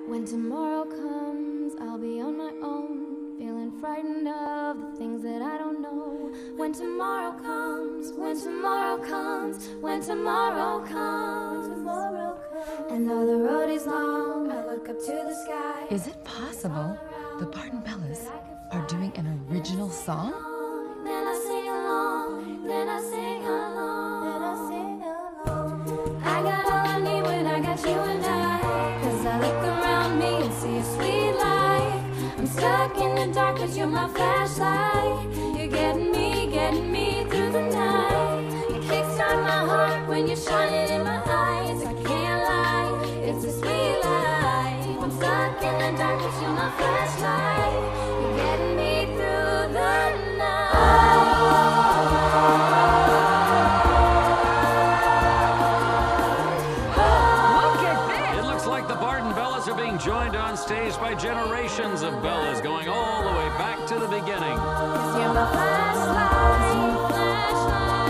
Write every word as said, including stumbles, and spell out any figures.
When tomorrow comes, I'll be on my own, feeling frightened of the things that I don't know. When tomorrow comes, when tomorrow comes, when tomorrow comes, tomorrow comes. And though the road is long, I look up to the sky. Is it possible the Bartonbellas are doing an original song? Then I sing along, then I sing along, then I sing along. I got all I need when I got you and I, 'cause I look around me and see a sweet light. I'm stuck in the dark 'cause you're my flashlight. You're getting me, getting me through the night. You kickstart my heart when you're shining in my eyes. I can't lie, it's a sweet life. I'm stuck in the dark 'cause you're my flashlight. You're getting me through the night. Joined on stage by generations of Bellas going all the way back to the beginning. 'Cause you're my flashlight, flashlight.